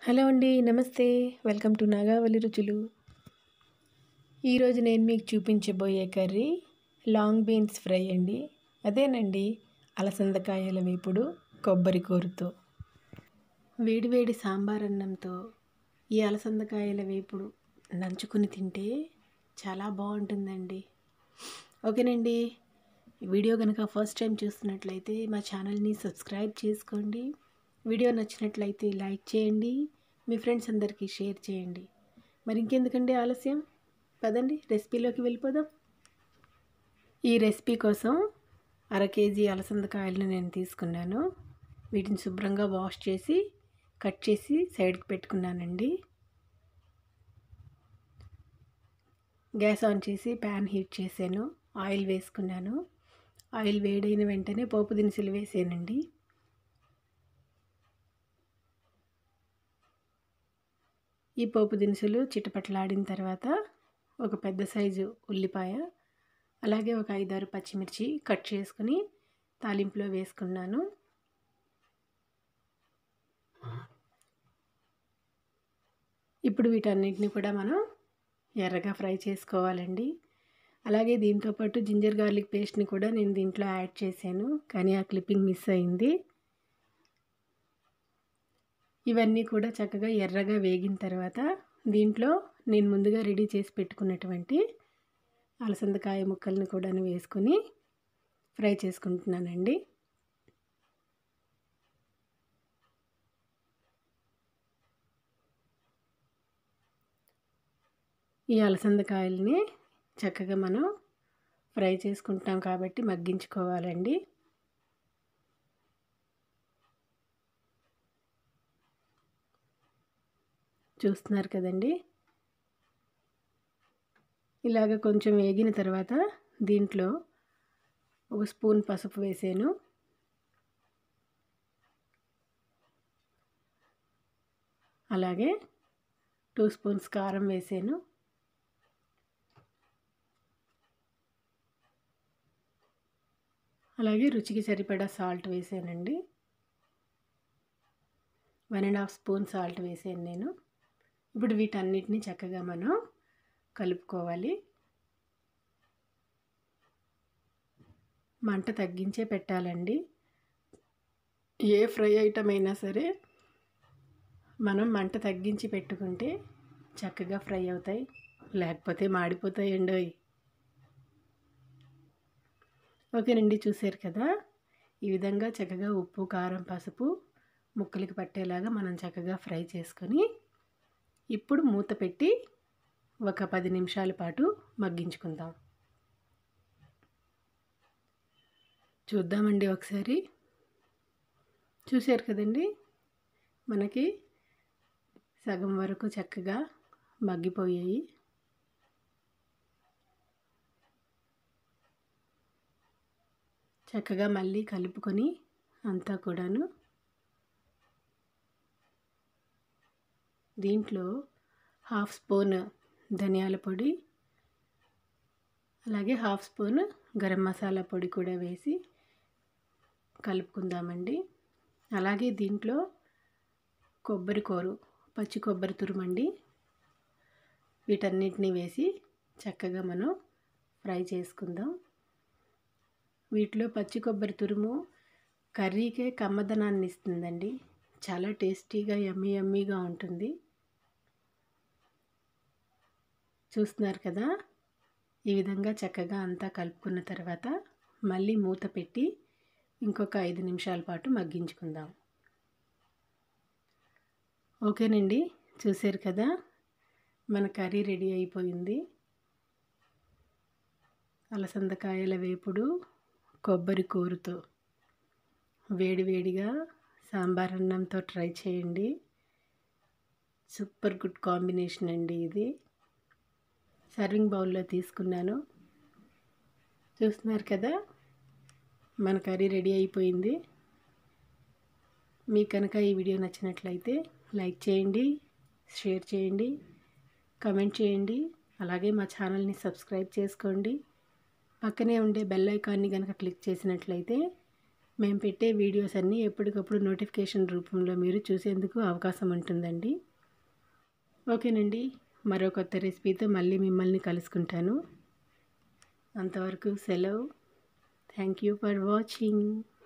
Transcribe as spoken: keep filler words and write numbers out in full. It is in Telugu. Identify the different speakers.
Speaker 1: హలో అండి. నమస్తే. వెల్కమ్ టు నాగావళి రుచులు. ఈరోజు నేను మీకు చూపించబోయే కర్రీ లాంగ్ బీన్స్ ఫ్రై అండి. అదేనండి అలసందకాయల వేపుడు కొబ్బరి కూరతో. వేడివేడి సాంబార్ అన్నంతో ఈ అలసందకాయల వేపుడు నంచుకుని తింటే చాలా బాగుంటుందండి. ఓకేనండి. వీడియో కనుక ఫస్ట్ టైం చూస్తున్నట్లయితే మా ఛానల్ని సబ్స్క్రైబ్ చేసుకోండి. వీడియో నచ్చినట్లయితే లైక్ చేయండి, మీ ఫ్రెండ్స్ అందరికీ షేర్ చేయండి. మరి ఇంకెందుకండి ఆలస్యం, పదండి రెసిపీలోకి వెళ్ళిపోదాం. ఈ రెసిపీ కోసం అర కేజీ అలసందకాయలను నేను తీసుకున్నాను. వీటిని శుభ్రంగా వాష్ చేసి కట్ చేసి సైడ్కి పెట్టుకున్నానండి. గ్యాస్ ఆన్ చేసి ప్యాన్ హీట్ చేశాను, ఆయిల్ వేసుకున్నాను. ఆయిల్ వేడైన వెంటనే పోపు దినుసులు వేసానండి. ఈ పోపు దినుసులు చిటపటలాడిన తర్వాత ఒక పెద్ద సైజు ఉల్లిపాయ, అలాగే ఒక ఐదారు పచ్చిమిర్చి కట్ చేసుకుని తాలింపులో వేసుకున్నాను. ఇప్పుడు వీటన్నిటిని కూడా మనం ఎర్రగా ఫ్రై చేసుకోవాలండి. అలాగే దీంతోపాటు జింజర్ గార్లిక్ పేస్ట్ని కూడా నేను దీంట్లో యాడ్ చేశాను, కానీ ఆ క్లిప్పింగ్ మిస్ అయింది. ఇవన్నీ కూడా చక్కగా ఎర్రగా వేగిన తర్వాత దీంట్లో నేను ముందుగా రెడీ చేసి పెట్టుకున్నటువంటి అలసందకాయ ముక్కల్ని కూడా వేసుకొని ఫ్రై చేసుకుంటున్నానండి. ఈ అలసందకాయల్ని చక్కగా మనం ఫ్రై చేసుకుంటాం కాబట్టి మగ్గించుకోవాలండి. చూస్తున్నారు కదండి. ఇలాగ కొంచెం వేగిన తర్వాత దీంట్లో ఒక స్పూన్ పసుపు వేసాను, అలాగే టూ స్పూన్స్ కారం వేసాను, అలాగే రుచికి సరిపడా సాల్ట్ వేసానండి. One and half spoon salt వేసాను నేను. ఇప్పుడు వీటన్నిటిని చక్కగా మనం కలుపుకోవాలి. మంట తగ్గించే పెట్టాలండి. ఏ ఫ్రై ఐటమ్ అయినా సరే మనం మంట తగ్గించి పెట్టుకుంటే చక్కగా ఫ్రై అవుతాయి, లేకపోతే మాడిపోతాయండి. ఓకేనండి, చూసారు కదా. ఈ విధంగా చక్కగా ఉప్పు, కారం, పసుపు ముక్కలకి పట్టేలాగా మనం చక్కగా ఫ్రై చేసుకొని ఇప్పుడు మూత పెట్టి ఒక పది నిమిషాల పాటు మగ్గించుకుందాం. చూద్దామండి ఒకసారి. చూశారు కదండి, మనకి సగం వరకు చక్కగా మగ్గిపోయాయి. చక్కగా మళ్ళీ కలుపుకొని అంతా కూడాను దీంట్లో హాఫ్ స్పూన్ ధనియాల పొడి, అలాగే హాఫ్ స్పూన్ గరం మసాలా పొడి కూడా వేసి కలుపుకుందామండి. అలాగే దీంట్లో కొబ్బరి కూర, పచ్చి కొబ్బరి తురుమండి, వీటన్నిటిని వేసి చక్కగా మనం ఫ్రై చేసుకుందాం. వీటిలో పచ్చి కొబ్బరి తురుము కర్రీకే కమ్మదనాన్ని ఇస్తుందండి. చాలా టేస్టీగా యమ్మీ యమ్మీగా ఉంటుంది. చూస్తున్నారు కదా. ఈ విధంగా చక్కగా అంతా కలుపుకున్న తర్వాత మళ్ళీ మూత పెట్టి ఇంకొక ఐదు నిమిషాల పాటు మగ్గించుకుందాం. ఓకేనండి, చూసారు కదా, మన కర్రీ రెడీ అయిపోయింది. అలసందకాయల వేపుడు కొబ్బరి కూరతో వేడివేడిగా సాంబార్ అన్నంతో ట్రై చేయండి. సూపర్ గుడ్ కాంబినేషన్ అండి ఇది. సర్వింగ్ బౌల్లో తీసుకున్నాను. చూస్తున్నారు కదా, మన కర్రీ రెడీ అయిపోయింది. మీకు కనుక ఈ వీడియో నచ్చినట్లయితే లైక్ చేయండి, షేర్ చేయండి, కమెంట్ చేయండి, అలాగే మా ఛానల్ని సబ్స్క్రైబ్ చేసుకోండి. పక్కనే ఉండే బెల్ ఐకాన్ని కనుక క్లిక్ చేసినట్లయితే మేము పెట్టే వీడియోస్ అన్నీ ఎప్పటికప్పుడు నోటిఫికేషన్ రూపంలో మీరు చూసేందుకు అవకాశం ఉంటుందండి. ఓకేనండి, మరో కొత్త రెసిపీతో మళ్ళీ మిమ్మల్ని కలుసుకుంటాను. అంతవరకు సెలవు. Thank you for watching.